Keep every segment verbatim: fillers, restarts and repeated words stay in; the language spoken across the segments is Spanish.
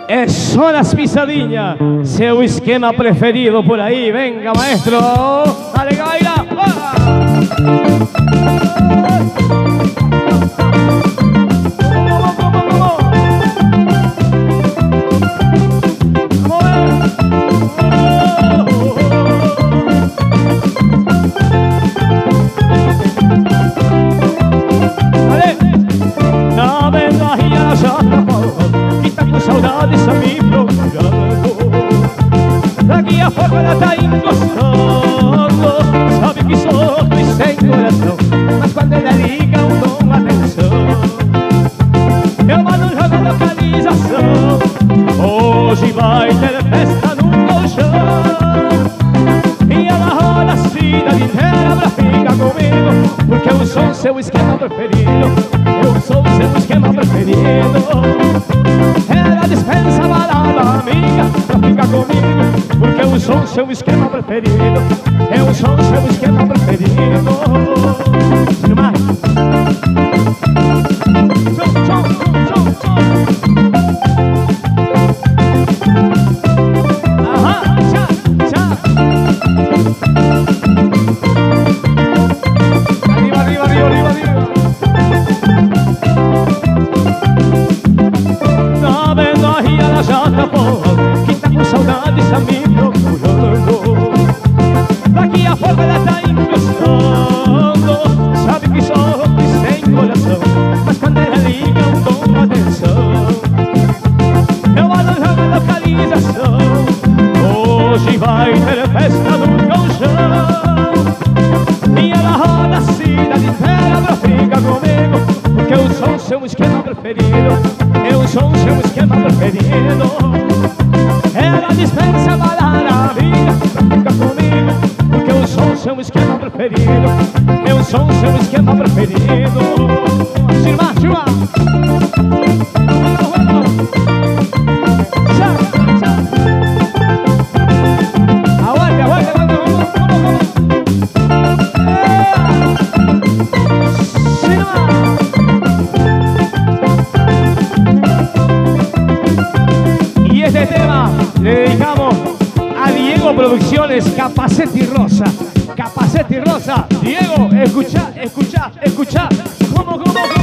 Son las pisadillas, seu esquema preferido por ahí. Venga, maestro, dale que baila. ¡Ah! Saudades a mim procurando, daqui a pouco ela tá encostando. Sabe que sou e sem coração, mas quando ela liga eu dou atenção. Eu mando jogar localização, hoje vai ter festa no colchão. E ela roda a cidade inteira pra ficar comigo, porque eu sou seu esquema preferido. Eu sou seu esquema preferido. Ela dispensa balada amiga pra ficar comigo, porque eu sou seu esquema preferido. Eu sou seu esquema preferido. Mais. Som, som, som, som. Aham, tchá, tchá. Arriba, arriba, arriba, arriba, arriba. Já tá bom, que tá com saudades tá me procurando. Daqui a pouco ela tá encostando. Sabe que sou e sem coração, mas quando ela liga eu dou atenção. Eu mando jogar localização, hoje vai ter festa no colchão. E ela roda a cidade inteira pra ficar comigo, porque eu sou seu esquema preferido. Eu sou seu esquema preferido. Ela dispensa balada amiga pra ficar comigo, porque eu sou seu esquema preferido. Eu sou seu esquema preferido. Silva, Silva. Aguante, aguante, aguante. Este tema le dedicamos a Diego Producciones, Capacete y Rosa. Capacete y Rosa. Diego, escucha, escucha, escucha. ¿Cómo, cómo, cómo?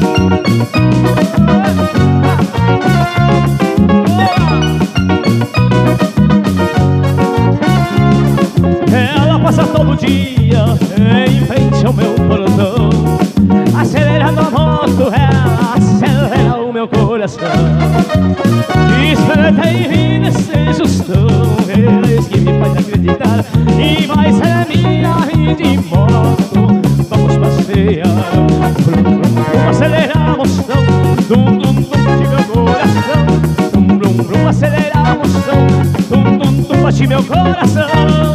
Ela passa todo dia em frente ao meu portão, acelerando a moto, ela acelera o meu coração. Desperta em mim nesse sustão, ela é que me faz acreditar, e vai ser minha de moto. Vamos passear, brum, brum, brum, acelerar a emoção, dum, dum, dum, bate meu coração, dum, brum, brum, acelerar a emoção, dum, dum, dum, bate meu coração.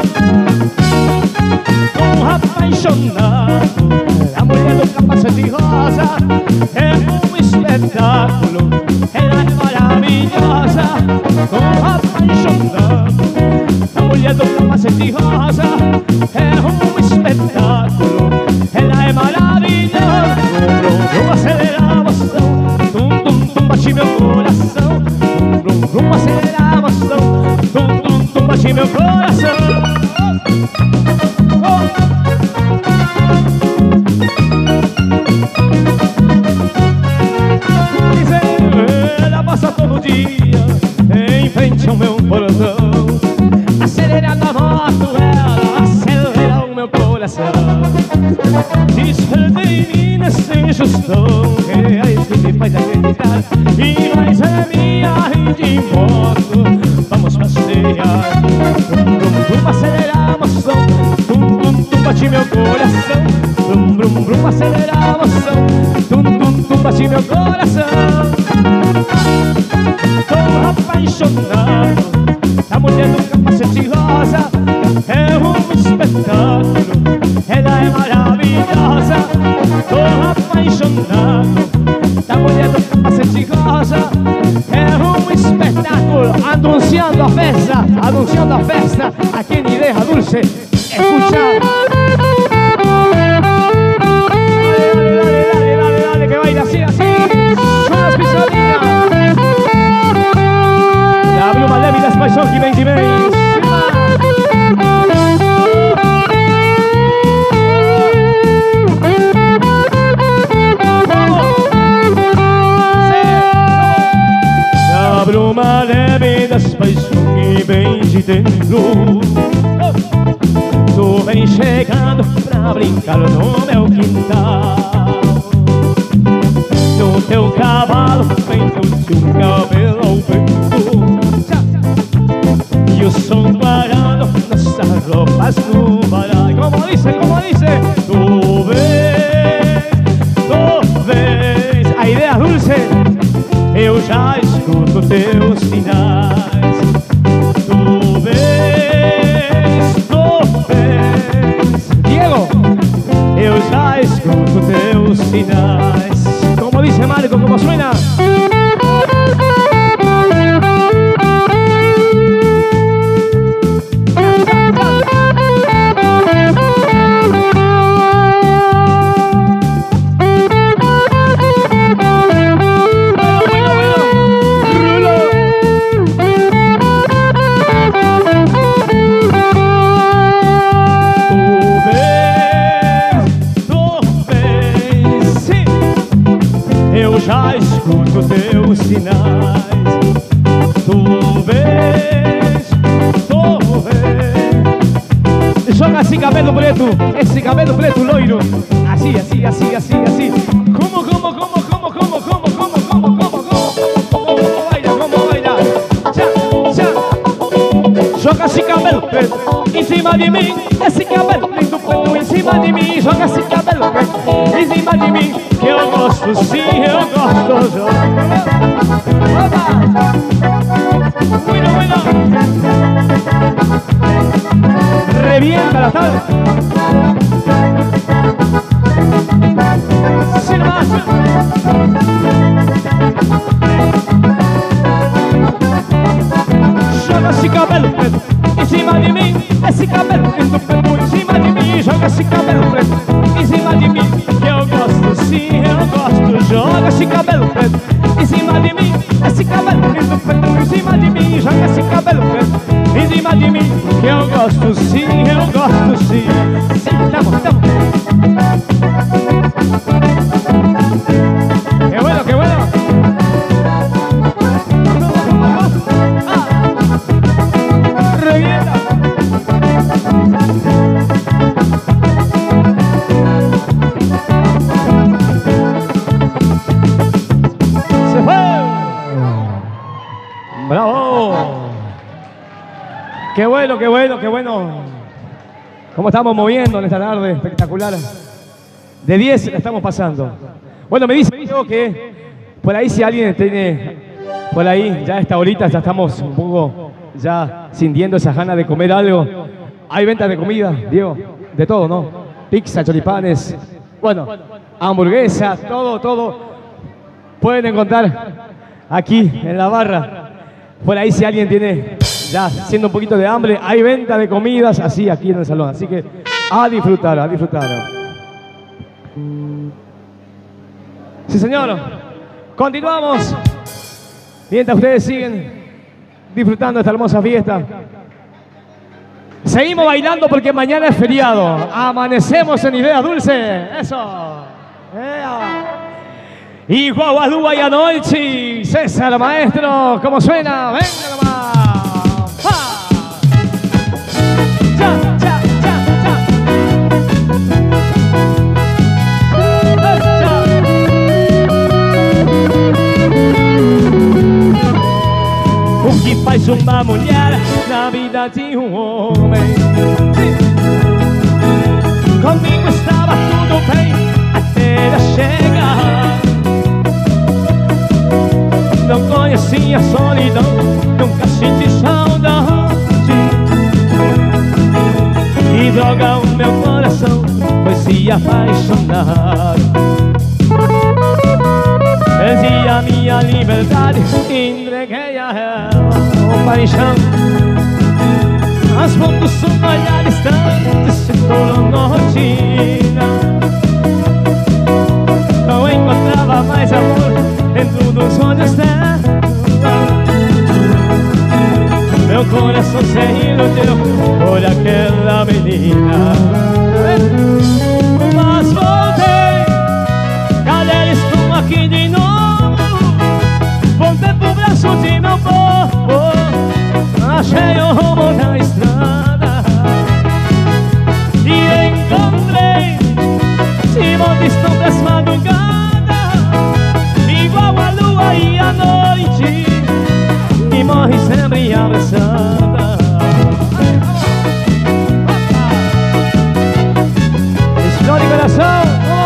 Um apaixonado, a mulher do capacete rosa é um espetáculo, ela é maravilhosa. Um apaixonado, a mulher do capacete rosa é um espetáculo, ela é maravilhosa. Brum, brum, acelera a emoção, dum, dum, dum, bate meu coração, dum, dum, dum, acelera a emoção, dum, dum, dum, bate meu coração. Ela passa todo dia em frente ao meu portão, acelerando a moto, ela acelera o meu coração. Desperta em mim nesse justão, que é isso que me faz acreditar, e mais é minha de moto. Vamos passear, dum, dum, dum, acelerar a emoção, dum, dum, dum, bate meu coração, dum, dum, dum, acelerar a emoção, dum, dum, dum, bate meu coração. Tô apaixonado, a mulher do capacete rosa é um espetáculo, ela é maravilhosa. Tô apaixonado, a mulher do capacete rosa é um espetáculo. Anunciando a festa, anunciando a festa aqui em Ideja Dulce. Escucha. Dale, dale, dale, dale, dale, que baila así, así. Son las pisadillas. bruma leve das paixões vem de dentro. Tu vem chegando pra brincar no meu quintal. No teu cavalo vem curtir um cabelo ao vento. E o som parando nossas roupas no varal. Como dice, como dice. Tu vês, tu vês. A ideia dulce. Eu já escuto teus sinais. Tu vês, tu vês. Diego, eu já escuto teus sinais. Como dice Marco, como suena. Já escuto teus sinais. Tu vês, tu vês. Joga esse cabelo preto, esse cabelo preto loiro. Assim, assim, assim, assim, assim. Como, como, como, como, como, como, como, como, como, como, como baila, como baila. Tchá, tchá. Joga esse cabelo preto em cima de mim. Esse cabelo lindo preto em cima de mim. Joga esse cabelo preto em cima de mim. Que eu gosto sim, eu gosto. Bueno, bueno. Revienta la tarde. Sin más. Joga esse cabelo preto em cima de mim. Esse cabelo lindo preto em cima de mim. Joga esse cabelo preto em cima de mim. Que eu gosto sim, eu gosto. Joga esse cabelo preto em cima de mim. Esse cabelo lindo preto em cima de mim. Joga esse cabelo preto em cima de mim. Que eu gosto sim, eu gosto sim. Sim, tamo, tamo. Que bueno, que bueno. Ah. Revienta. ¡Bravo! ¡Qué bueno, qué bueno, qué bueno! ¿Cómo estamos moviendo en esta tarde espectacular? De diez la estamos pasando. Bueno, me dice Diego que por ahí si alguien tiene, por ahí ya a esta horita ya estamos un poco ya sintiendo esas ganas de comer algo. Hay ventas de comida, Diego, de todo, ¿no? Pizza, choripanes, bueno, hamburguesa, todo, todo. Pueden encontrar aquí en la barra. Por ahí si alguien tiene ya siendo un poquito de hambre, hay venta de comidas así aquí en el salón. Así que a disfrutar, a disfrutar. Sí, señor. Continuamos. Mientras ustedes siguen disfrutando de esta hermosa fiesta. Seguimos bailando porque mañana es feriado. Amanecemos en Ideas Dulce. Eso. ¡Ea! Y Guagualúa y Anoche, César Maestro, ¿cómo suena? Venga nomás. ¡Ah! ¡Cha, cha, cha, cha! ¡Cha! O que faz uma mulher na vida de um homem? Comigo estava tudo bem até ela chegar. Não conheci a solidão, nunca senti saudade. E droga, o meu coração foi se apaixonar. Perdi a minha liberdade, entreguei a ela com paixão. As mãos são olhar distante, se tornou rotina. Não encontrava mais amor dentro dos olhos dela. Meu coração se iludiu por aquela menina. Mas voltei, cadê? Estou aqui de novo. Voltei pro Brasil. sul mio corpo, lasciai una strada e incontrei Simone sombras madrugada, igual a lua e a noite, e morre sempre abraçada. Escolhe coração.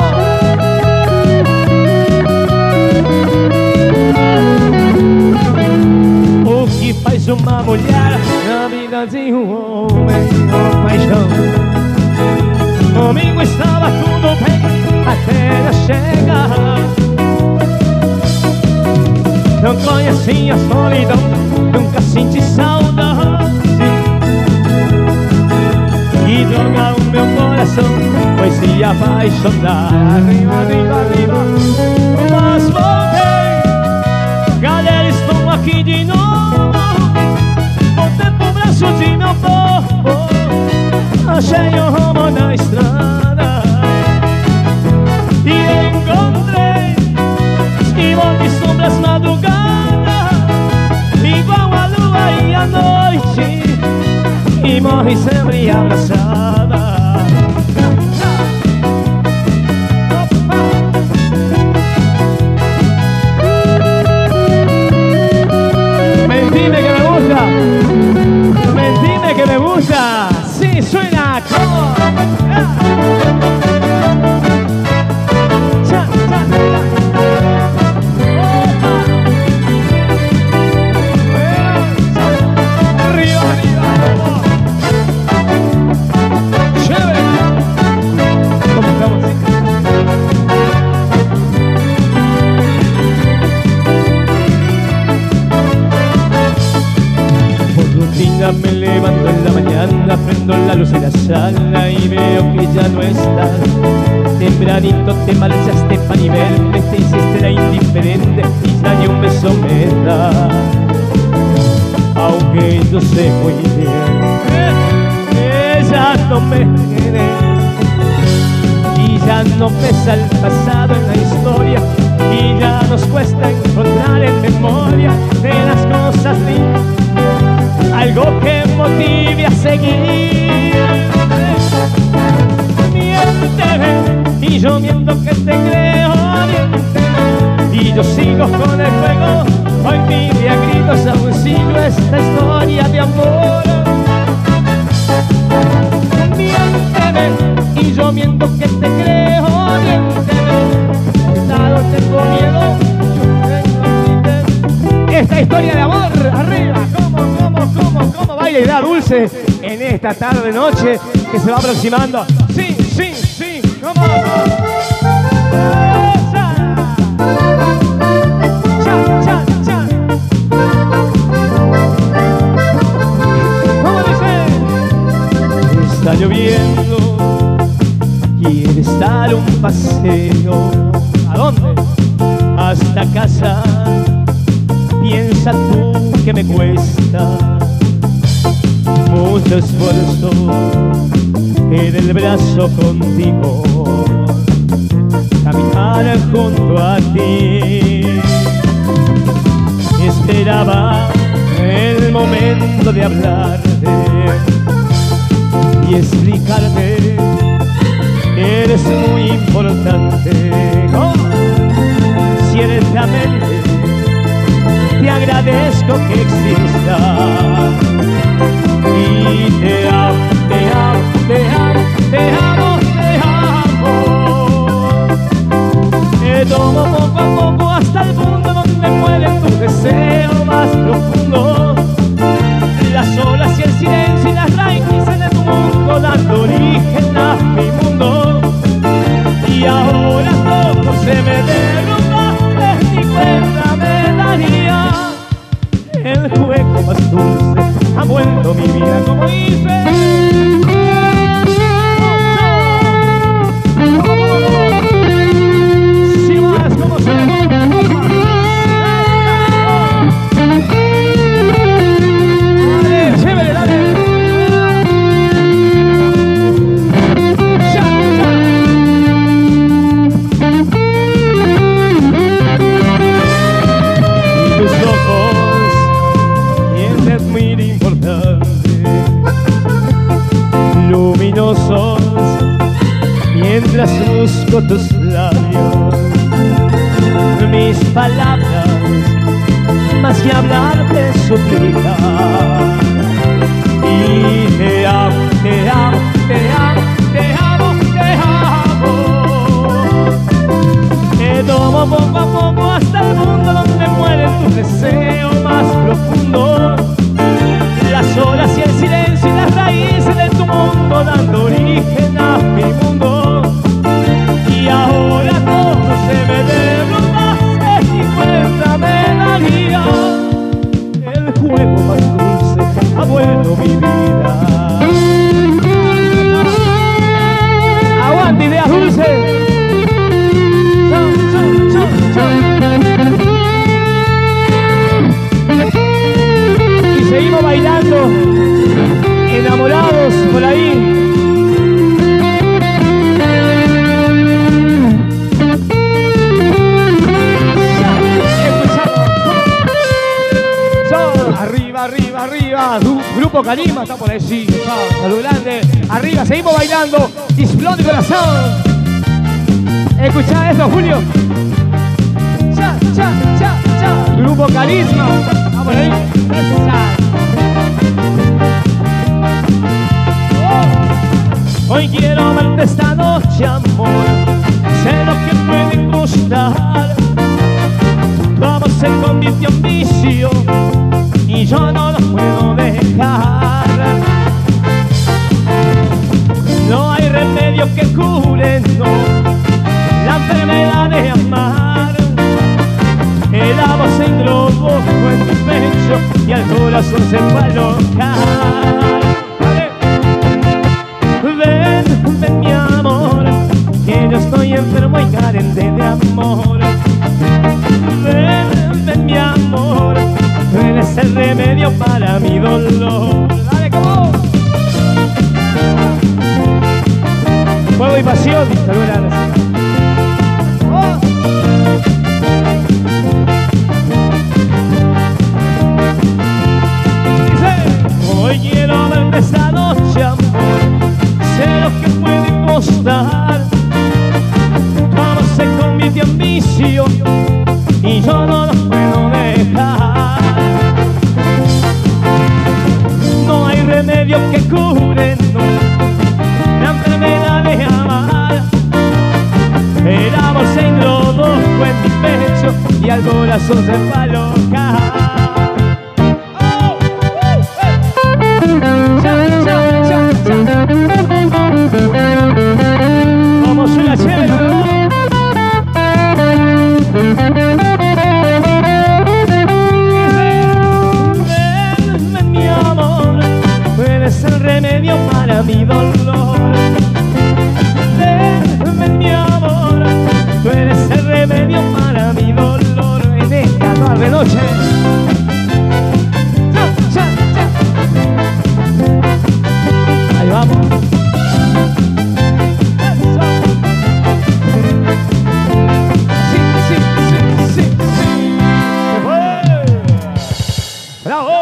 O que faz uma mulher na vida de um homem com paixão? Comigo estava tudo bem até ela chegar. Não conheci a solidão, nunca senti saudade. E droga o meu coração foi se apaixonar. Arriba, arriba, arriba. Mas voltei, galera, estou aqui de novo. Voltei pro braço de meu povo, achei o rumo na estrada e encontrei esquimó de sombras madrugada, igual a lua e a noite, e morre sempre abraçada. Mentime que me gusta, mentime que me gusta. Sí, suena como cha, cha, cha. Arriba, arriba, chévere. ¿Cómo estamos? Por rutina me levanto en la mañana, prendo la luz de la sala y veo que ya no estás. Tempranito te marchaste pa' ni verme, te hiciste la indiferente y ya ni un beso me das. Aunque yo sé muy bien, ella no me quiere y ya no pesa el pasado en la historia, y ya nos cuesta encontrar en memoria de las cosas lindas algo que motive a seguir. Miénteme y yo miento que te creo, miénteme y yo sigo con el juego. Hoy pide a gritos aún sigo esta historia de amor. Miénteme y yo miento que te creo, miénteme, cuidado, tengo miedo, esta historia de amor. Arriba, cómo, cómo, cómo, cómo baila y da dulce en esta tarde noche que se va aproximando. Sí, sí, sí, cómo. Esa. Cha, cha, cha. ¿Cómo dice? Está lloviendo, quieres dar un paseo. ¿A dónde? Hasta casa. Piensa tú que me cuesta mucho esfuerzo en el brazo contigo, caminar junto a ti. Esperaba el momento de hablarte y explicarte que eres muy importante. ¿Cómo? Ciertamente te agradezco que existas y te amo, te amo, te amo, te amo, te amo. Te tomo poco a poco hasta el punto donde muere tu deseo más profundo. Las olas y el silencio y las raíces de tu mundo dando origen a mi mundo. Y ahora todo se me derrumba, en mi cuerda me daría. El juego más dulce ha vuelto mi vida como dice. Si vas como se dale, chévere, dale. Ya, ya. Y tus ojos tengo tus labios, mis palabras, más que hablar te suplican. Y te amo, te amo, te amo, te amo, te amo. Te tomo poco a poco hasta el mundo donde mueren tus deseos más profundos. Las olas y el silencio y las raíces de tu mundo dando origen a mi mundo. Y ahora todo se me derrumba y cuéntame la guía. El juego más dulce, abuelo, mi vida. Aguante, ideas dulces. Chau, chau, chau, chau. Y seguimos bailando, enamorados por ahí. Arriba, arriba, arriba. Grupo Carisma está por ahí, sí. Salud grande. Arriba, seguimos bailando. Explode corazón. Escuchá esto, Julio. Cha, cha, cha, cha. Grupo Carisma. Está por ahí. Oh. Hoy quiero verte esta noche, amor. Sé lo que puede costar. Todo se convirtió en vicio y yo no lo puedo dejar. No hay remedio que cure, no, la enfermedad de amar. El amor se englobó en mi pecho y al corazón se fue a alojar. Ven, ven mi amor, que yo estoy enfermo y carente de amor. Ven, ven mi amor, tú eres el remedio para mi dolor. Dale, ¿cómo? Fuego y pasión, saludos. Oh. Dice, hoy quiero verte esta noche, amor. Sé lo que puede costar. Todo se convirtió en vicio y yo no lo puedo dejar. No hay remedio que cure, no, la enfermedad de amar. El amor se introdujo en mi pecho y al corazón se fue a alojar. Oh, uh, eh. Cha, cha, cha, cha. Como suena chévere, ¿no? Es el remedio para mi dolor. Ven, ven mi amor, tú eres el remedio para mi dolor. En esta tarde noche. Cha, cha, cha. Ahí vamos. Eso. Sí, sí, sí, sí, sí. ¡Bravo!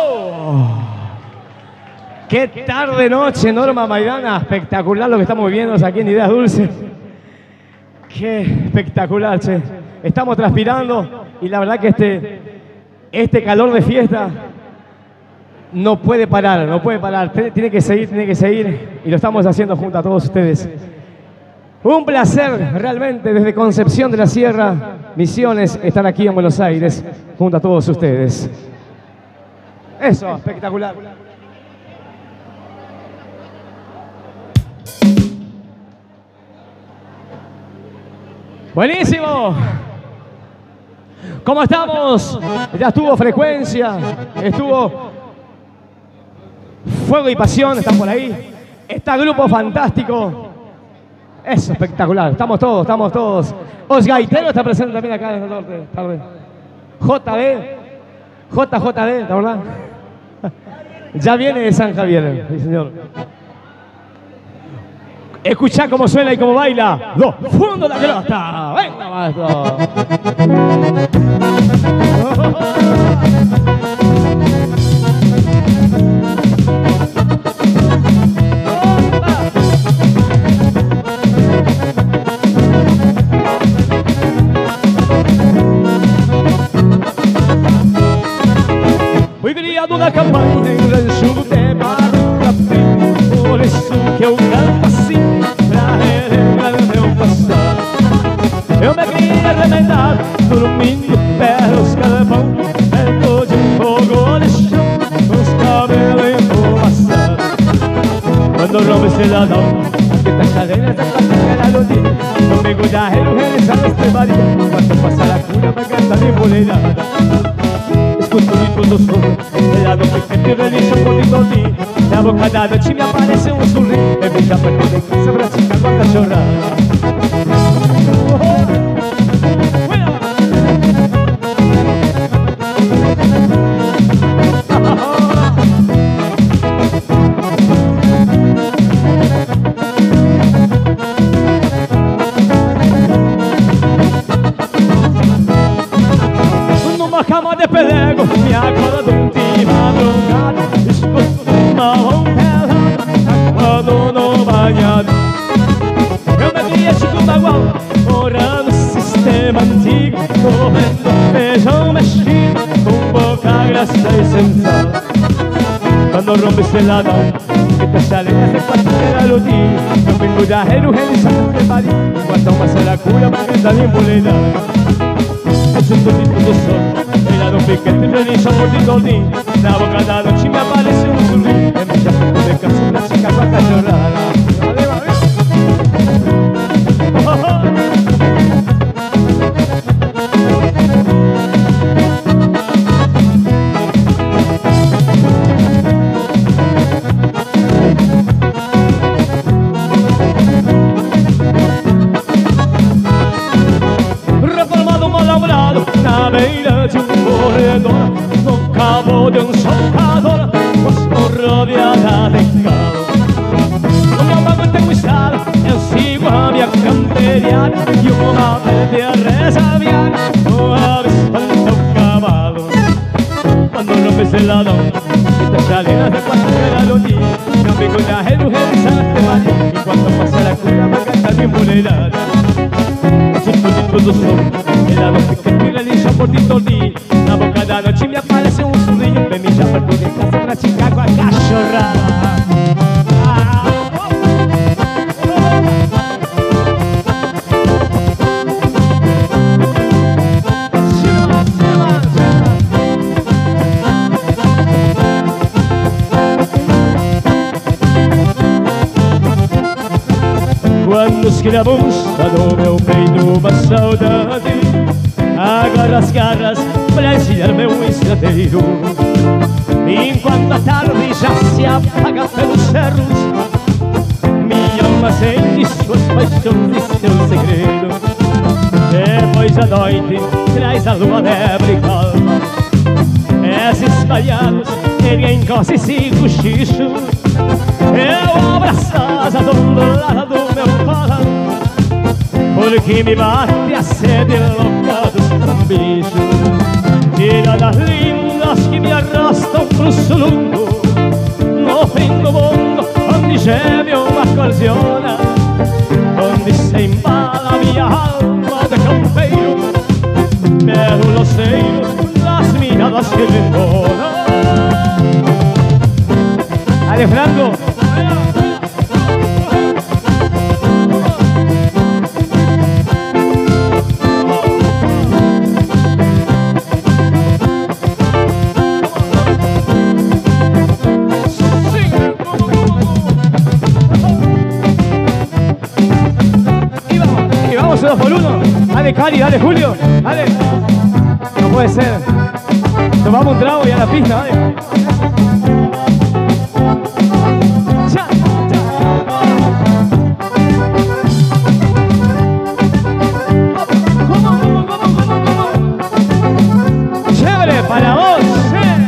Qué tarde noche, Norma Maidana. Espectacular lo que estamos viviendo aquí en Ideas Dulces. Qué espectacular, che. Estamos transpirando y la verdad que este, este calor de fiesta no puede parar, no puede parar. Tiene que seguir, tiene que seguir y lo estamos haciendo junto a todos ustedes. Un placer realmente desde Concepción de la Sierra, Misiones, estar aquí en Buenos Aires junto a todos ustedes. Eso, espectacular. Buenísimo. ¿Cómo estamos? Ya estuvo Frecuencia, estuvo Fuego y Pasión, están por ahí. Está Grupo Fantástico. Es espectacular. Estamos todos, estamos todos. Os Gaitero está presente también acá en el norte. J B, J J D, ¿la verdad? Ya viene de San Javier, sí, señor. Escuchá cómo suena y cómo baila. Dos Fundo la Pelota. Venga, maestro. Fui criado na campanha em rancho de barro capim. Por isso que eu canto assim, pra relembrar meu passado. Eu me criei arremendado, dormindo pelos carvão, perto de um fogo de chão, com os cabelos enfumaçados. Quando rompe esse ladrão, aqui tá cadenas da patrulha do dia. Domingo da rede, realizando as trevaria. Enquanto passa a cura, vai cantar embolelhada. Escuto de todo som, helado pequeno e relixo por de todinho. Na boca da noite me aparece um sorriso. É bem já perto de casa, pratica com a cachorrada. Numa cama de pelego, me acordo de madrugada. Escuto uma pelada, quando no banhado. Eu bebia chico bagual, orando o sistema antigo, comendo feijão mexido, com boca grassa e sensual. Quando rompe esse ladrão, que te salinas de quarteira do dia. Domingo da rede, realizando de Paris. Enquanto passa a cura, vai cantar embolelhada. Junto de todo sol, ela não fica entre relincha por de todinho. Na boca da noite me aparece um sorriso. É minha foto de canção pra ficar com a cachorrada. Valeu, valeu. Na beira de um corredor, no cabo de um socador, posso rodeada de calo. No meu banco tenho estrada, eu sigo a minha camperiada, e uma verde a resabiada, uma espanta o cavalo. Quando rompe esse ladrão, estas chalenas de quarteira do dia, meu amigo da rede, realizante Maria. Enquanto passa a cura, vai cantar embolelhada. Junto de todo som, ela não fica entre relincha por de todinho. Na boca da noite me aparece um sorrinho. Vem mijar perto de casa, praticar com a cachorrada. Quando escrabuça no meu peito uma saudade, agarra as garras para ensinar meu estradeiro. Enquanto a tarde já se apaga pelos cerros, minha alma sente suas paixões e seu segredo. Depois a noite traz a lua nebre e calma, esses espalhados erguem costas e cochicho. Eu abro as asas do lado do meu colo, porque me bate a sede louca dos bichos. Tira das lindas que me arrastam pro solundo, no fim do mundo, onde geme uma cordiona, onde se embala minha alma de campeiro, pelo loceiro das miradas que me engolam. Ale Franco. Y vamos uno por uno. Dale Cari, dale Julio, dale. No puede ser. Tomamos un trago y a la pista, dale. Para vos, eh.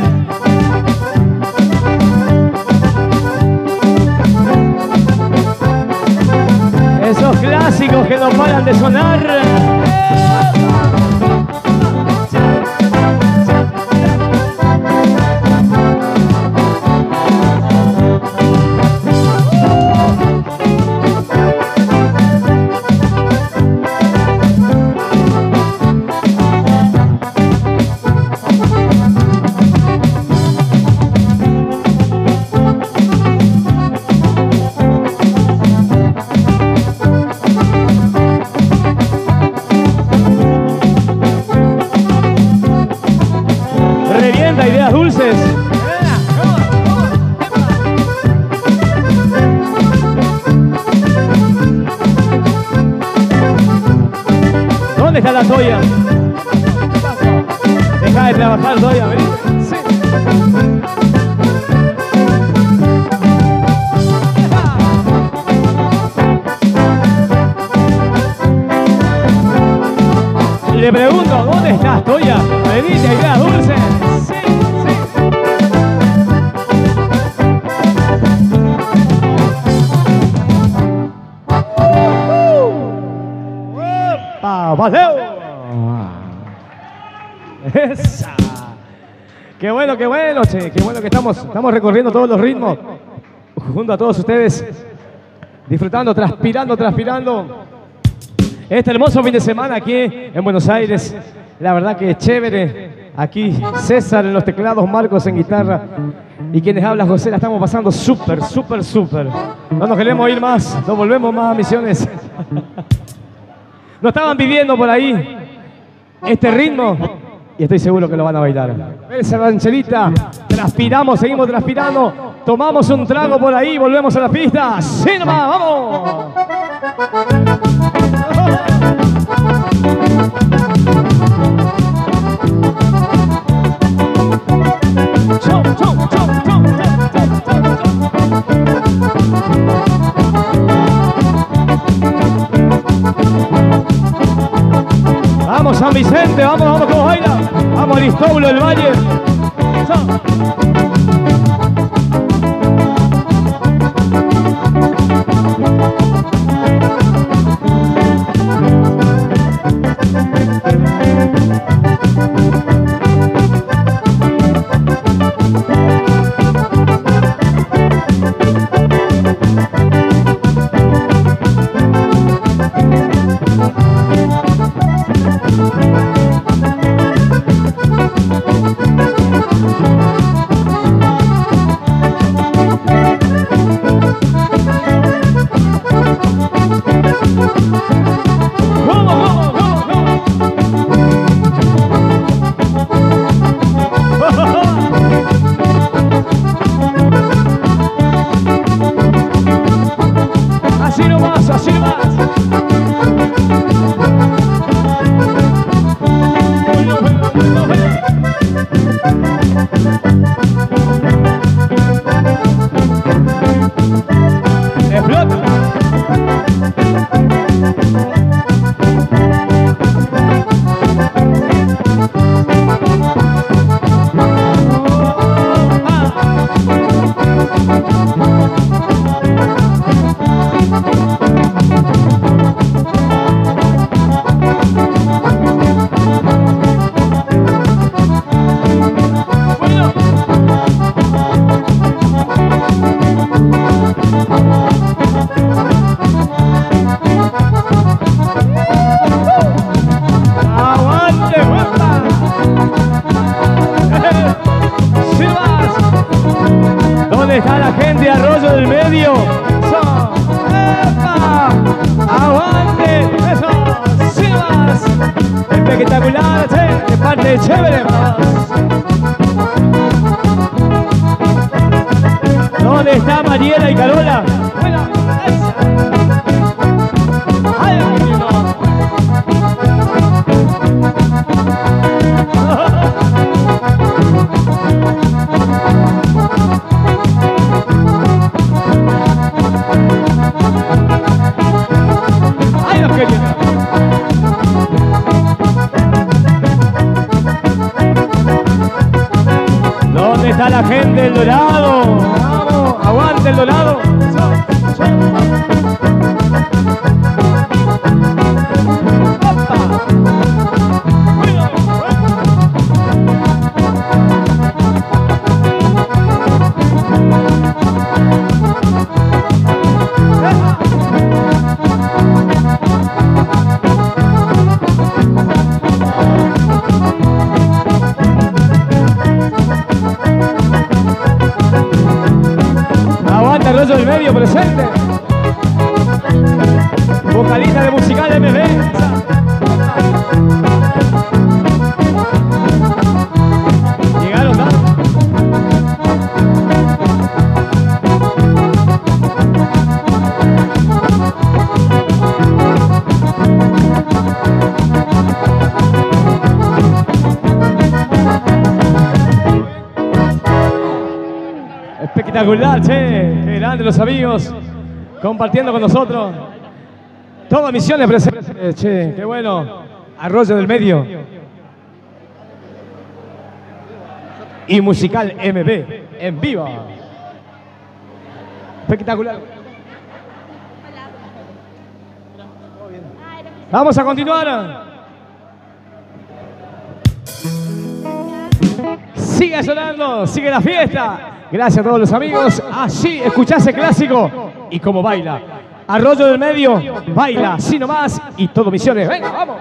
Esos clásicos que no paran de sonar. ¿Dónde está la Toya? Deja de trabajar, Toya, vení. Sí. Le pregunto, ¿dónde estás, Toya? Venite, ahí está, dulce. Sí, sí. ¡Opa! ¡Valeu! ¡Esa! ¡Qué bueno, qué bueno, che! ¡Qué bueno que estamos, estamos recorriendo todos los ritmos junto a todos ustedes! Disfrutando, transpirando, transpirando. Este hermoso fin de semana aquí en Buenos Aires, la verdad que es chévere. Aquí César en los teclados, Marcos en guitarra y quienes habla José, la estamos pasando súper, súper, súper. No nos queremos ir más, no volvemos más a Misiones. Nos estaban pidiendo por ahí este ritmo y estoy seguro que lo van a bailar. Esa rancherita, transpiramos, seguimos transpirando, tomamos un trago por ahí, volvemos a la pista. ¡Sí nomás, vamos! Chau, chau, chau, chau, chau, vamos San Vicente, vamos, vamos, como baila. Vamos Aristóbulo del Valle. Chau. Espectacular, che, de parte de chévere. ¿Dónde está Mariela y Carola? Bueno, esa. Ay, ay, los queridos. ¿Dónde está la gente del Dorado? Vamos, aguante el Dorado. Del medio presente, vocalista de Musical M B. Llegaron, ¿no? Espectacular, che. Qué grande los amigos. Compartiendo con nosotros. Todas misiones presentes, che. Qué bueno. Arroyo del Medio. Y Musical M B. En vivo. Espectacular. Vamos a continuar. Sigue sonando, sigue la fiesta. Gracias a todos los amigos. Así escuchás el clásico y cómo baila. Arroyo del Medio, baila, así nomás y todo Misiones. Venga, vamos.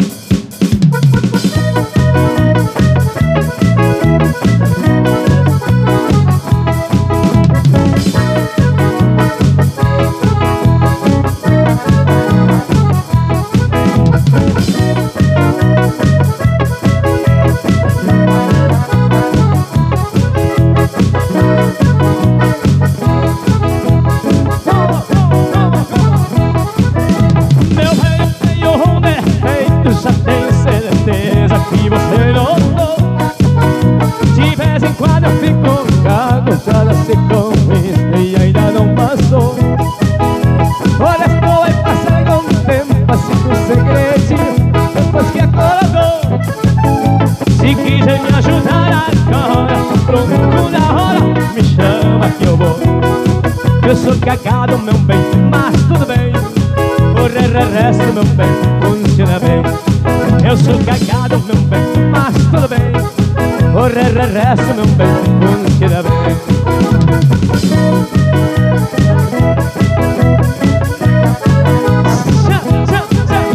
Já tenho certeza que você notou. De vez em quando eu fico cansada, se convence e ainda não passou. Olha, estou aí passando um tempo assim com segredinho, depois que acordou. Se quiser me ajudar agora, pronto na hora, me chama que eu vou. Eu sou cagado, meu bem, mas tudo bem. O resto, meu bem, funciona bem. Eu sou cagado, meu bem, mas tudo bem. O resto, meu bem, funciona bem. Tchau, tchau, tchau.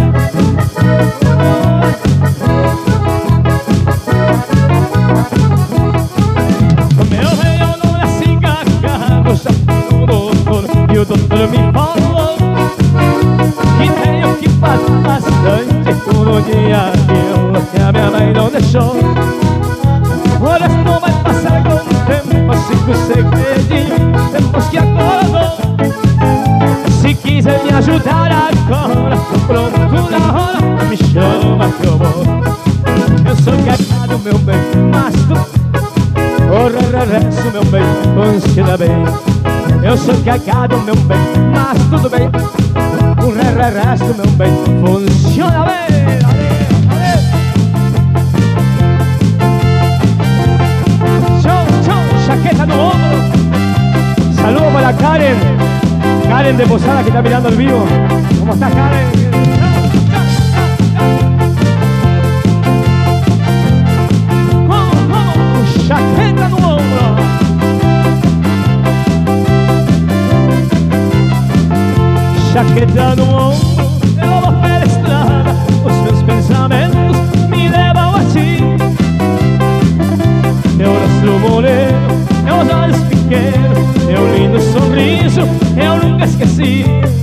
O meu rei, eu não nasci cagado, já fui no doutor e o doutor me falou que tenho que fazer bastante todo dia, aquilo que a minha mãe não deixou. Olha, não vai passar com o tempo, assim com segredinho, depois que acordou. Se quiser me ajudar agora, pronto na hora, me chama que eu vou. Eu sou cagado, meu bem, mas tu o resto, meu bem, funciona bem. Eu sou cagado, meu bem, mas tudo bem. O resto, meu bem, funciona bem. Show, show, chaqueta no ombro. Saludos para Karen. Karen de Posada que está mirando el vivo. ¿Cómo estás, Karen? Chaqueta no ombro. Chaqueta no ombro, eu vou pela estrada. Os meus pensamentos me levam a ti. Teu rosto moreno, teus olhos pequenos, teu lindo sorriso, eu nunca esqueci.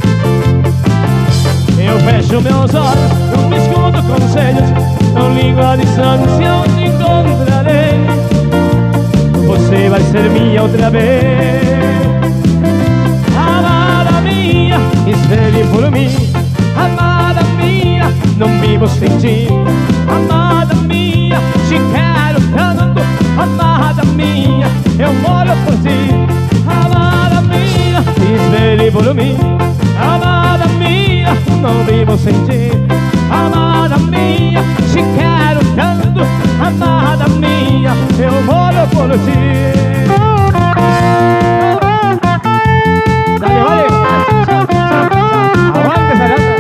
Eu fecho meus olhos, não me escondo conselhos, não ligo a distância, eu te encontrarei. Você vai ser minha outra vez. Amada minha, espere por mim. Amada minha, não vivo sem ti. Amada minha, te quero tanto. Amada minha, eu moro por ti. Amada minha, espere por mim. Amada minha, não vivo sem ti. Amada minha, te quero tanto. Amada minha, eu moro por ti. Dale, vale. Aguante, Sarata.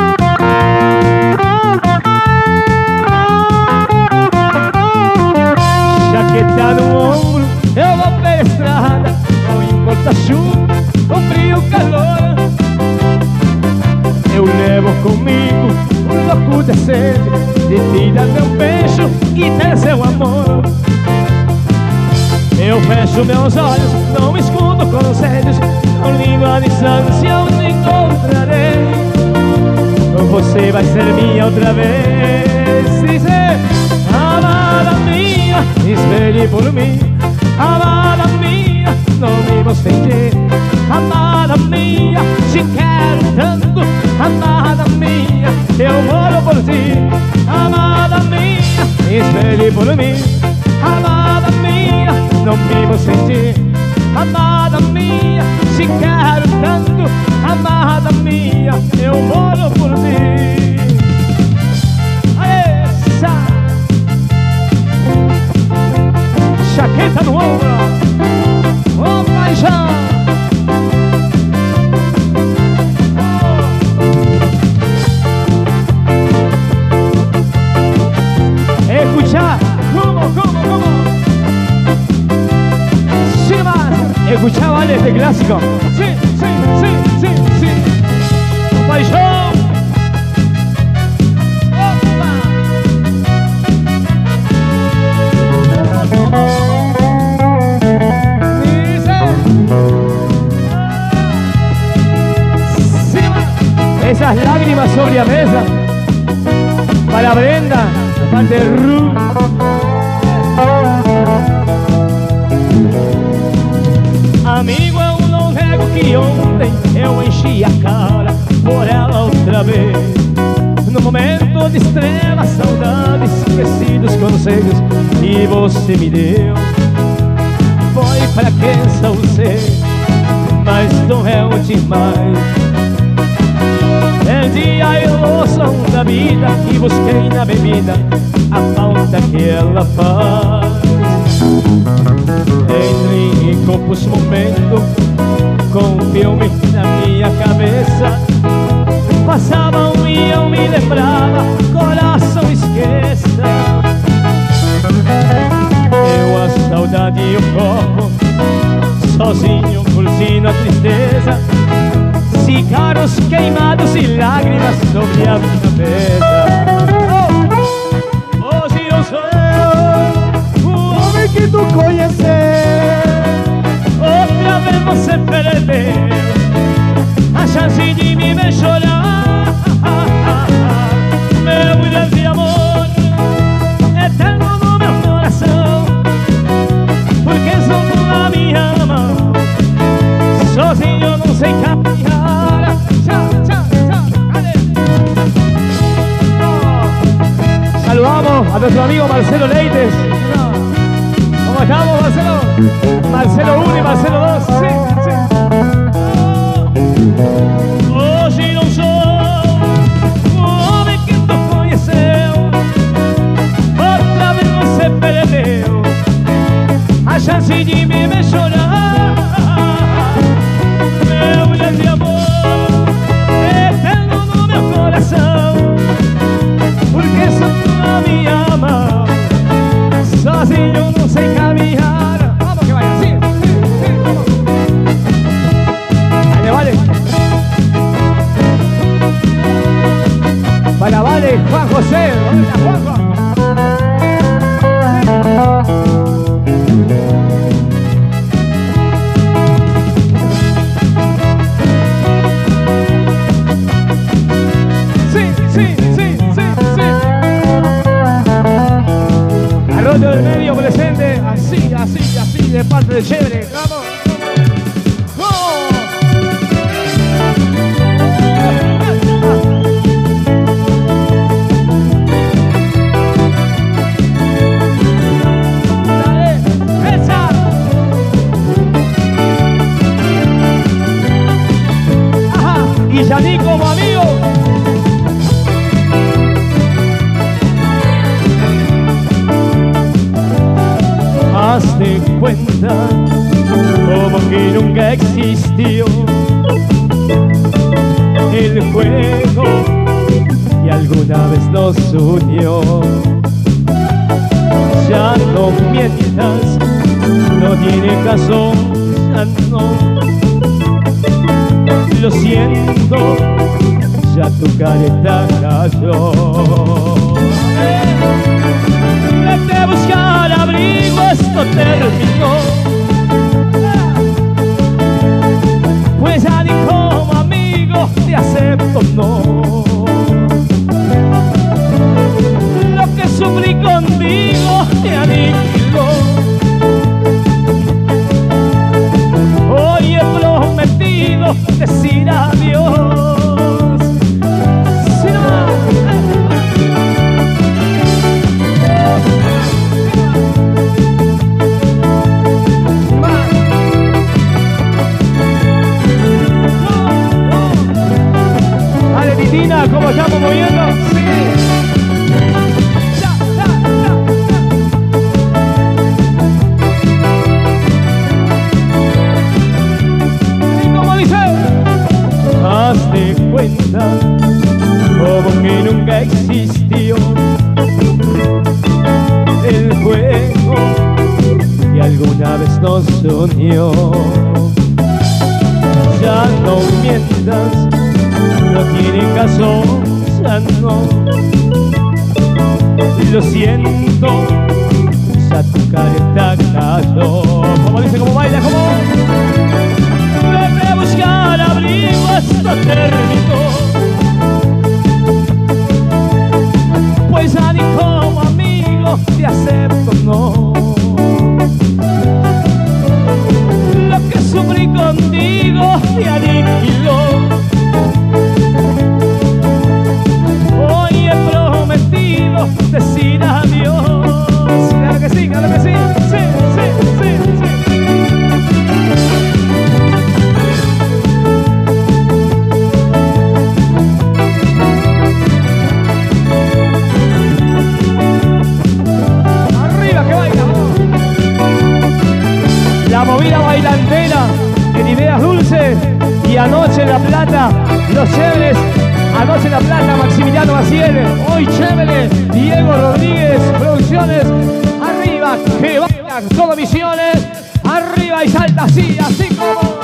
Chaqueta no ombro, eu vou pela estrada. Não importa chuva, ou frio, calor. Eu levo comigo um louco desejo de te dar meu beijo e ter seu amor. Eu fecho meus olhos, não escondo conselhos, não ligo a distância, eu te encontrarei. Você vai ser minha outra vez. Dizer, amada minha, espere por mim. Amada minha, não vivo sem ti. Amada minha, te quero tanto. Amada minha, eu moro por ti. Amada minha, espere por mim. Amada minha, não vivo sem ti. amada minha, te quero tanto, amada minha, eu moro por ti. Essa jaqueta no ombro, ô paixão. Escuchar, como, como, como. Sí más. Escuchar, vale, este clásico. Sí, sí, sí, sí, sí. Paixão. Opa. Dice. Sí más. Esas lágrimas sobre la mesa. Para Brenda. Parte Ru. Amigo, eu não nego que ontem eu enchi a cara por ela outra vez. No momento de extrema saudade, esqueci dos conselhos que você me deu. Foi pra quem sou você, mas doeu demais. Perdi a ilusão da vida e busquei na bebida a falta que ela faz. Entrei em compus momento com um filme na minha cabeça. Passavam e eu me lembrava, coração esqueça. Eu a saudade e o corpo, sozinho curtindo a tristeza. Cigarros queimados e lágrimas sobre a minha mesa. Oh, hoje eu sou o homem que tu conheceu. Outra vez você perdeu a chance de me ver chorar. Meu grande amor, eterno no meu coração, porque só tu na minha mão. Sozinho eu não sei caminhar. Saludamos a nuestro amigo Marcelo Leites. ¿Cómo estamos, Marcelo? Marcelo uno y Marcelo dos. Sí, sí. Hoje não sou o homem que tu conheceu. Outra vez você perdeu a chance de me ver chorar. Meu grande amor, eterno no meu coração, porque só tu na minha mão. Sozinho não sei caminhar. Vamos que vai assim. Sí, sí, vamos. Vale, vale. Vale, vale, Juan José. Hola, Juanjo. Del medio presente, así, así, así, de parte de chévere. Vamos, vamos. Dale, esa. Ajá, y Yaní como amigo. Hazte cuenta como que nunca existió el juego que alguna vez nos unió. Ya no mientas, no tiene caso, ya no. Lo siento, ya tu careta cayó. Vete a buscar abrigo, esto terminó. Pues ya ni como amigo te acepto, no. Lo que sufrí contigo te aniquiló. Hoy he prometido decir adiós. Si no, nos unió. Ya no mientas, no tiene caso, ya no. Lo siento, ya tu careta cayó. Como dice, como baila, como vete a buscar abrigo, esto terminó. Pues ya ni como amigo te acepto, no. Lo que sufrí contigo te aniquiló. Hoy he prometido decir adiós. Claro que sí, claro que sí, sí, sí, sí, sí. Arriba que baila. La movida bailantera en Ideas Dulces. Y anoche en La Plata, los chéveres. Anoche en La Plata, Maximiliano Maciel. Hoy chévere, Diego Rodríguez, Producciones. Arriba, que bailan, todo Misiones. Arriba y salta así, así como.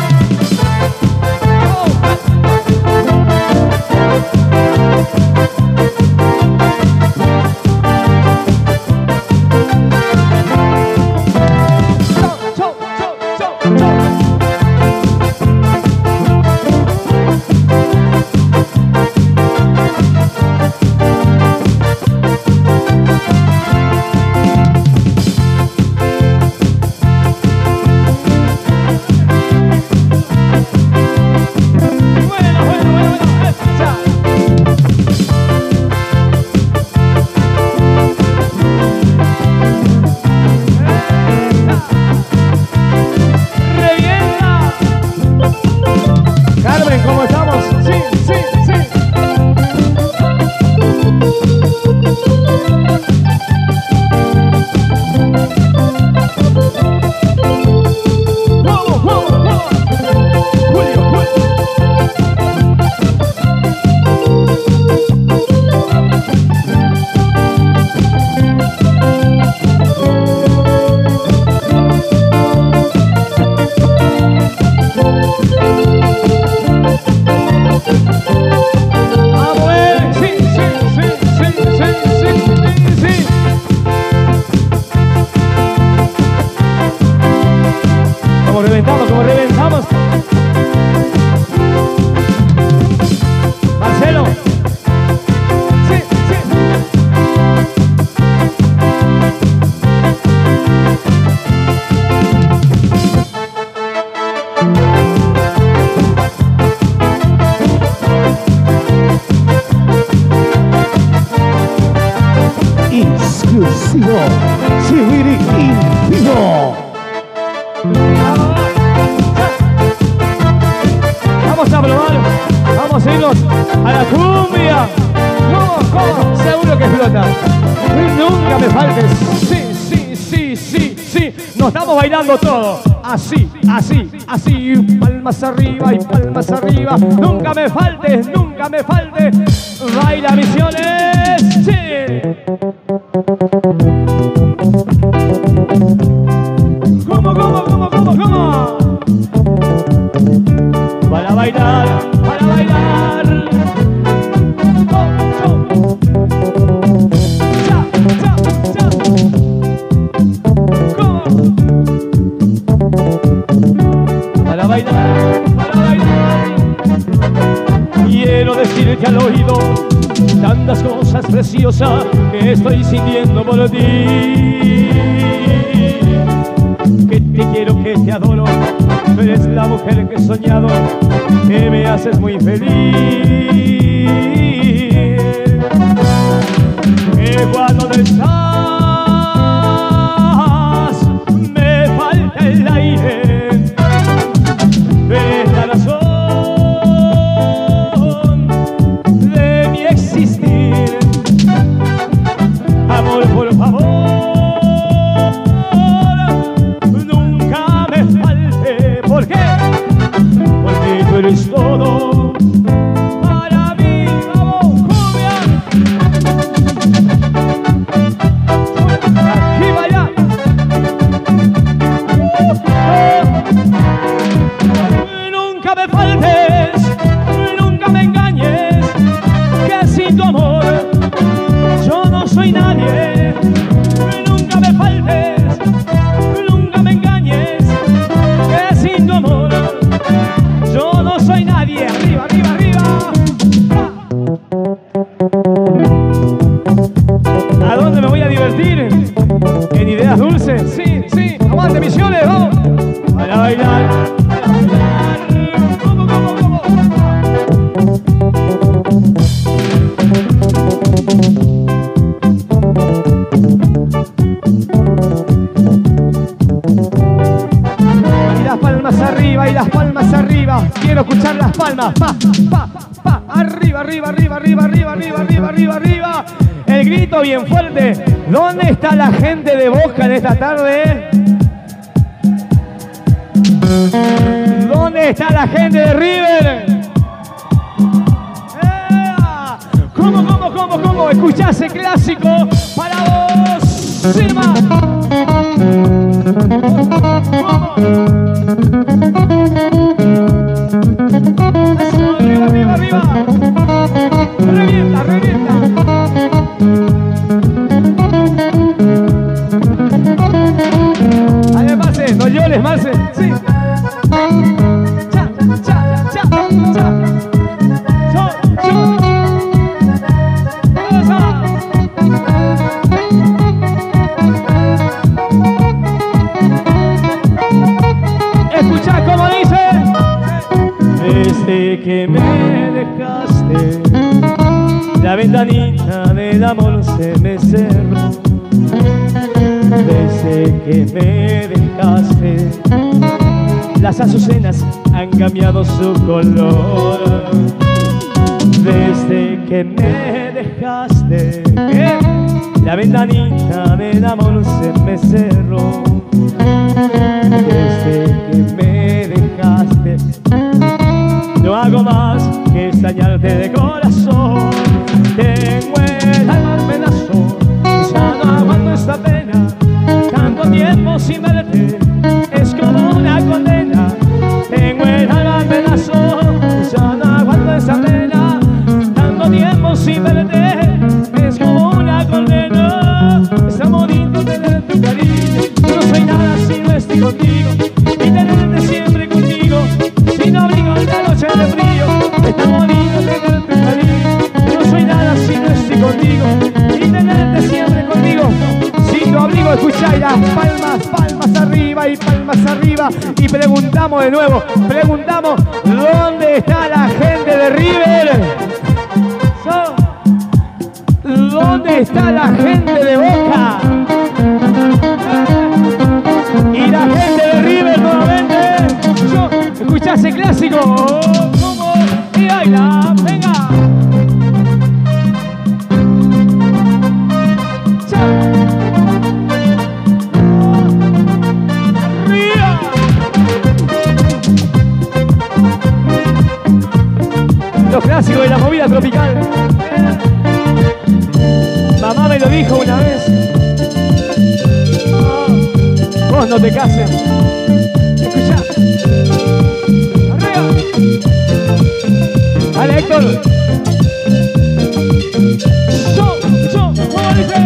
Exclusivo, Chiviri in vivo. Vamos a probar, vamos a irnos a la cumbia. ¿Cómo? ¿Cómo? Seguro que explota. Nunca me faltes. Sí, sí, sí, sí, sí. Nos estamos bailando todo. Así, así, así. Palmas arriba y palmas arriba. Nunca me faltes, nunca me faltes. Baila Misiones. Sí. ¿Cómo, cómo, cómo, cómo, cómo? Para bailar, para bailar. Oh, oh. Cha, cha, cha. ¿Cómo? Para bailar, para bailar. Quiero decirte al oído tantas cosas preciosas que estoy sintiendo por ti. Que te quiero, que te adoro, tú eres la mujer que he soñado, que me haces muy feliz. Que cuando no estás me falta el aire, eres la razón de mi existir. Amor, por favor, ¿por qué? Porque tú eres todo para mí. ¡Vamos, cumbia! palmas arriba y las palmas arriba. Quiero escuchar las palmas. Pa, pa, pa. Arriba, arriba, arriba, arriba, arriba, arriba, arriba, arriba, arriba. El grito bien fuerte. ¿Dónde está la gente de Boca en esta tarde? ¿Dónde está la gente de River? ¡Ea! ¿Cómo, cómo, cómo, cómo? Escuchá ese clásico para vos, Silva. ¿Cómo? Eso, arriba, arriba, arriba. Revienta, revienta. Dale, Marce, no llores, Marce. Sí. Cha, cha, cha, cha. Yo, yo. Eso. Escucha cómo dice. Desde que me dejaste, la ventanita del amor se me cerró. Desde que me dejaste, las azucenas han cambiado su color. Desde que me dejaste, ¿qué? La ventanita del amor se me cerró. Desde que me dejaste, no hago más que extrañarte de corazón. Tengo el alma en pedazo, ya no aguanto esta pena. Tanto tiempo sin verte es como una condena. Tengo el alma en pedazo, ya no aguanto esta pena. Tanto tiempo sin verte es como una condena. Está bonito tener tu cariño, yo no soy nada si no estoy contigo. Y tenerte siempre contigo, sin abrigo en la noche de frío. Está bonito tener tu cariño, yo no soy nada si no estoy contigo. Y tenerte siempre contigo, sin tu abrigo. Escuchá, y las palmas, palmas arriba y palmas arriba. Y preguntamos de nuevo, preguntamos, ¿dónde está la gente de River? ¿Dónde está la gente de Boca? Y la gente de River nuevamente. Yo, escuchá ese clásico. ¿Cómo? Y baila, venga. Arriba. Los clásicos de la movida tropical. Mamá me lo dijo una vez. Oh, vos no te cases. Escuchá. Arriba. Dale, Héctor. Yo, yo, ¿cómo dice?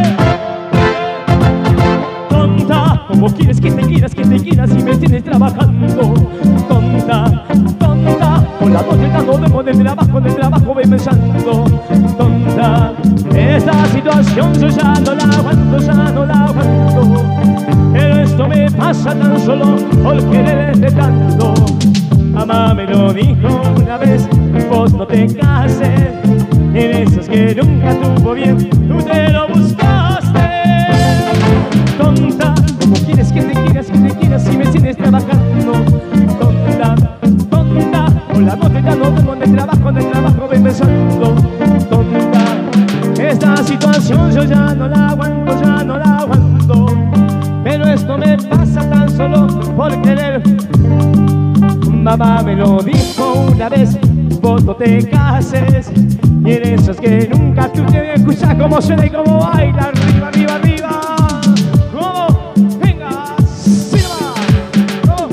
Tonta, ¿cómo quieres que te quieras, que te quieras si me tienes trabajando? Tonta, tonta, por la noche dando demo del trabajo, del trabajo voy pensando. Tonta, esta situación yo ya no la aguanto, ya no la aguanto. Pero esto me pasa tan solo por quererte tanto. Mamá me lo dijo una vez, vos no te cases. En esos que nunca tuvo bien, tú te lo buscaste. Tonta, ¿cómo quieres que te quieras, que te quieras si me tienes trabajando? Tonta, tonta, por la noche ya no duermo, del trabajo, del trabajo voy pensando. Tonta, esta situación yo ya no la aguanto, ya no la aguanto. Pero esto me pasa tan solo por querer. Mamá me lo dijo una vez, vos no te cases. Y en esos que nunca tú te escuchas cómo suena y cómo baila. Arriba, arriba, arriba. ¿Cómo? Venga, Silva. ¿Cómo?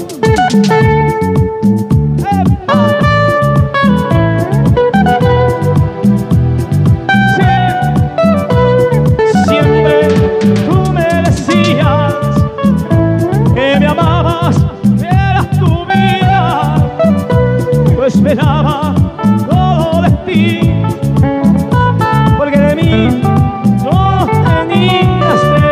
¡Epa! Sí. Siempre tú me decías que me amabas, que eras tu vida. Yo esperaba todo de ti, porque de mí no tenías de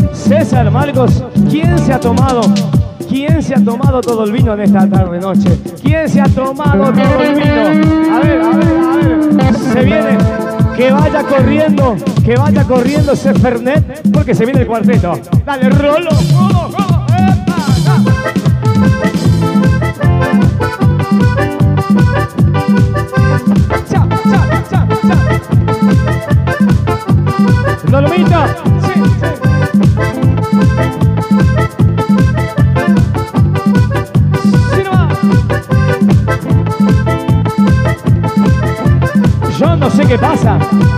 César, Marcos, ¿quién se ha tomado? ¿Quién se ha tomado todo el vino en esta tarde noche? ¿Quién se ha tomado todo el vino? A ver, a ver, a ver. Se viene. Que vaya corriendo, que vaya corriendo ese Fernet, porque se viene el cuarteto. Dale, Rolo, Rolo, Rolo. ¡Epa! Cha, cha, cha, cha. Lolomita, sí, sí. Yo no sé qué pasa.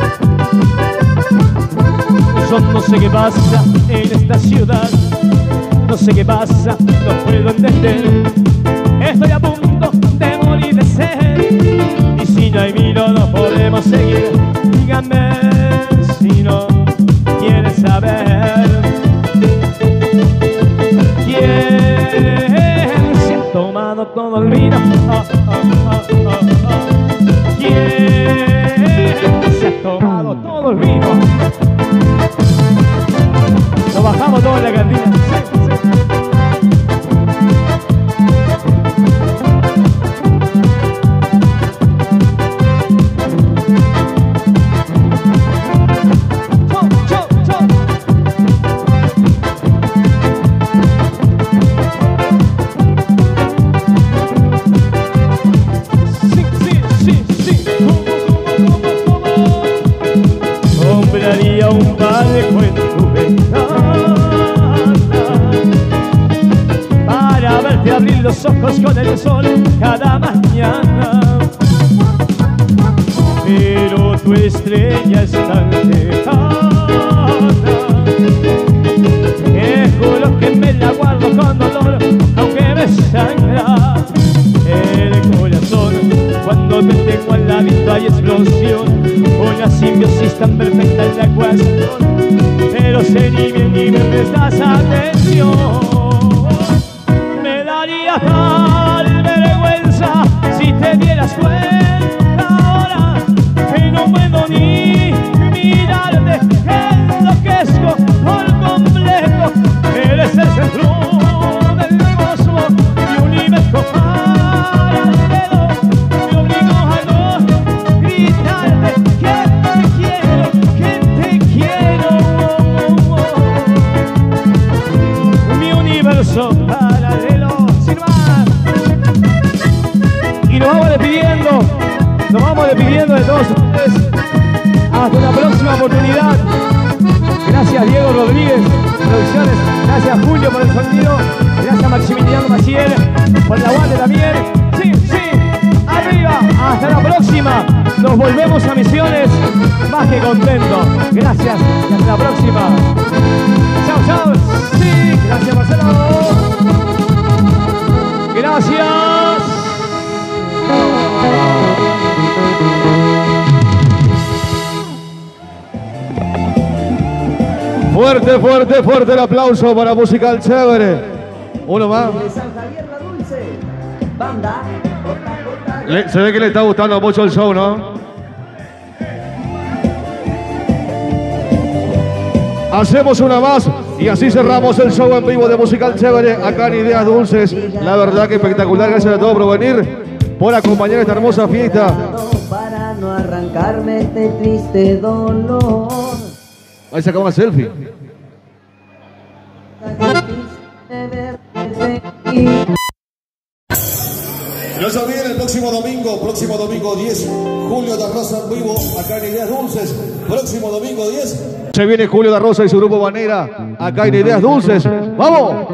Yo no sé qué pasa en esta ciudad. No sé qué pasa, no puedo entender. Estoy a punto de morir de sed. Y si no hay vino no podemos seguir. Díganme si no quieren saber quién se ha tomado todo el vino. Oh, oh, oh, oh, oh. ¿Quién se ha tomado todo el vino? Lo bajamos todo en la cantina. Un barco en tu ventana para verte abrir los ojos con el sol cada mañana. Pero tu estrella es tan lejana que juro que me la guardo con dolor, aunque me sangra el corazón. Cuando te tengo al ladito hay explosión, una simbiosis tan perfecta en la ecuación. Pero sé ni bien ni me prestas atención. Me daría tal vergüenza si te dieras cuenta ahora que no puedo ni mirarte, enloquezco por completo. Eres el centro del cosmos, mi universo paralelo. Me obligo a no gritarte que te quiero, que te quiero. Mi universo paralelo, sin más. Y nos vamos despidiendo, nos vamos despidiendo de todos ustedes. Hasta una próxima oportunidad. Gracias Diego Rodríguez, Producciones. Gracias Julio por el sonido. Gracias Maximiliano Maciel por el aguante también. Sí, sí, arriba. Hasta la próxima. Nos volvemos a Misiones más que contentos. Gracias y hasta la próxima. Chao, chao. Sí, gracias Marcelo. Gracias. Fuerte, fuerte, fuerte el aplauso para Musical Chévere. Uno más. Le, se ve que le está gustando mucho el show, ¿no? Hacemos una más y así cerramos el show en vivo de Musical Chévere acá en Ideas Dulces. La verdad que espectacular. Gracias a todos por venir, por acompañar esta hermosa fiesta. Para no arrancarme este triste dolor. Ahí se acaba una selfie. No se olviden el próximo domingo, próximo domingo diez, Julio da Rosa en vivo acá en Ideas Dulces. Próximo domingo diez. Se viene Julio da Rosa y su grupo Banera acá en Ideas Dulces. ¡Vamos!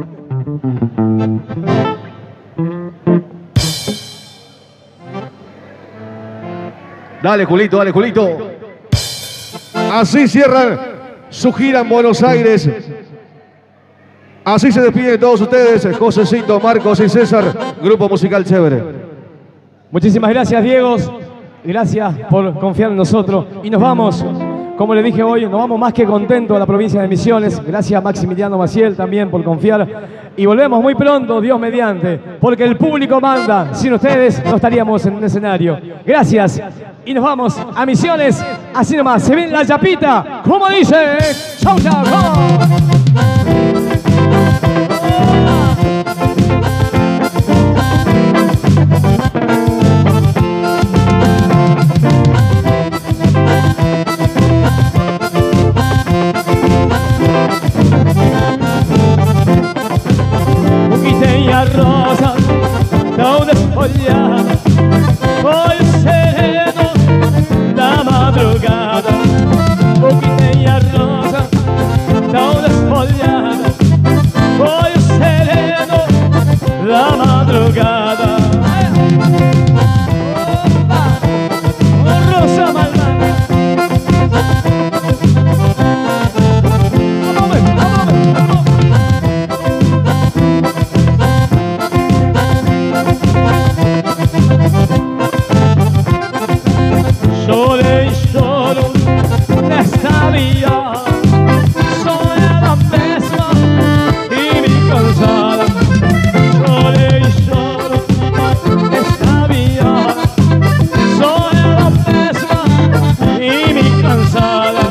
Dale, Julito, dale, Julito. Así cierran su gira en Buenos Aires. Así se despiden de todos ustedes, Josecito, Marcos y César, Grupo Musical Chévere. Muchísimas gracias, Diego. Gracias por confiar en nosotros. Y nos vamos, como le dije hoy, nos vamos más que contentos a la provincia de Misiones. Gracias a Maximiliano Maciel también por confiar. Y volvemos muy pronto, Dios mediante, porque el público manda. Sin ustedes no estaríamos en un escenario. Gracias. y nos vamos a Misiones. Así nomás, se viene la yapita. Como dice, chau, chau, chau. Rosa, tão desfolhada, foi o sereno da madrugada. O que tem a rosa tão desfolhada, foi o sereno da madrugada. Opa! Rosa malvada. Chorei, choro nesta via, só ela mesma e me cansada. Chorei, choro nesta via, só ela mesma e me cansada.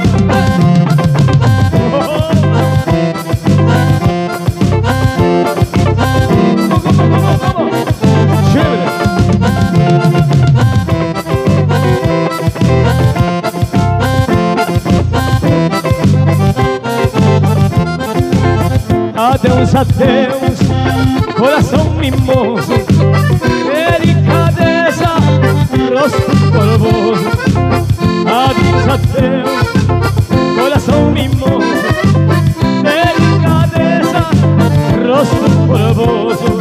Adeus, adeus, coração mimoso, delicadeza, rosto polvoso. Adeus, adeus, coração mimoso, delicadeza, rosto polvoso.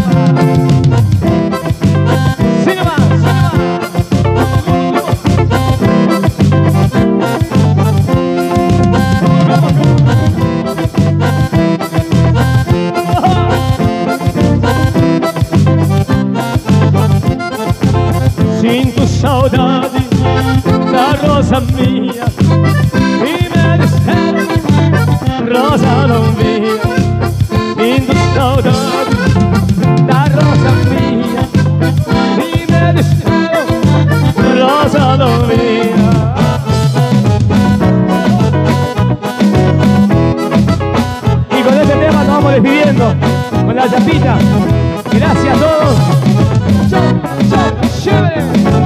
Cinema, sinto saudade da rosa minha e me disseram, rosa não vinha. Sinto saudade da rosa minha e me disseram, rosa não vinha. Y con este tema nos vamos despidiendo con la yapita. Gracias a todos. Chau, chau, chévere.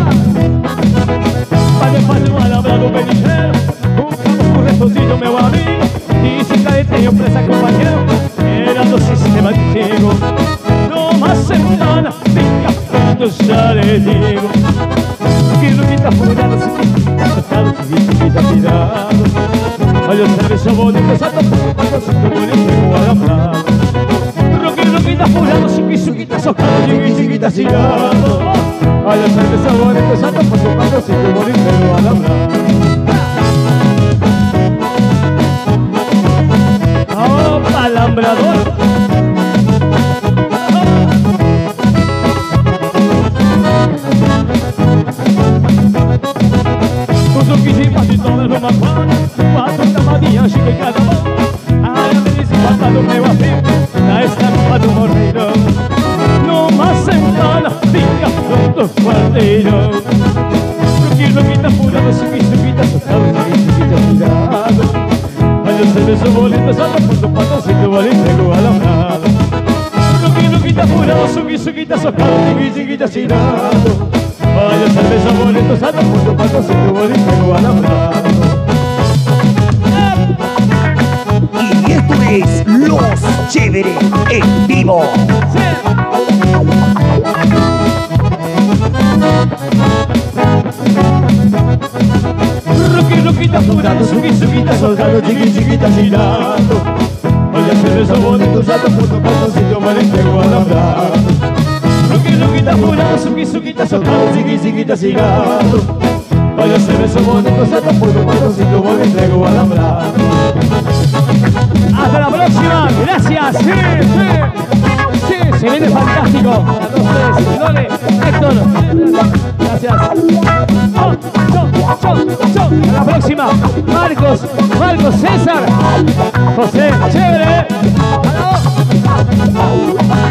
Padre, padre, un alambrado penicero, buscamos un restoncillo, meu amigo, y si caete presa, compañero, esperando si se va contigo. No más semana, venga pronto, ya le digo. Que Luquita fulano, chiquita, tocado, chiquita, tirado. Ay, el servicio bonito, salto, paso, salto, bonito, alambrado. Rocky, Luquita fulano, chiquita, socado, chiquita, tirado. Ay, el servicio bonito, salto, paso, paso, salto, bonito, alambrado. Oh, alambrador. Quatro tamadinhas de cada mão, a feliz guarda do meu amigo na estampa do morreirão. Numa semana fica pronto o quarteirão. Porque Luquita furado, suqui, suquita, socado, suqui, suquita, tirado. Mas eu sei seu boleto, só tá pronto para não ser que eu vou lhe entrego alambrado. Porque Luquita furado, suqui, suquita, socado, suqui, suquita, tirado. Mas eu sei seu boleto, só tá pronto para não ser que eu vou lhe entrego alambrado. Y esto es Los Chévere en vivo. Rocky, Luquita furado, suqui, suquita, soldado, chiqui, chiquita, girando. Oye, se beso bonito, ya te puto paso, si yo me le entrego alambrado. Rocky, Luquita furado, suqui, suquita, soldado, chiqui, chiquita, girando. Oye, se beso bonito, ya te puto paso, si yo me le entrego alambrado. Hasta la próxima, gracias. Sí, sí, sí, se viene fantástico. A dos, tres, Lole, Héctor, gracias. Chau, chau, chau, chau. A la próxima, Marcos, Marcos, César, José, chévere. Hasta luego.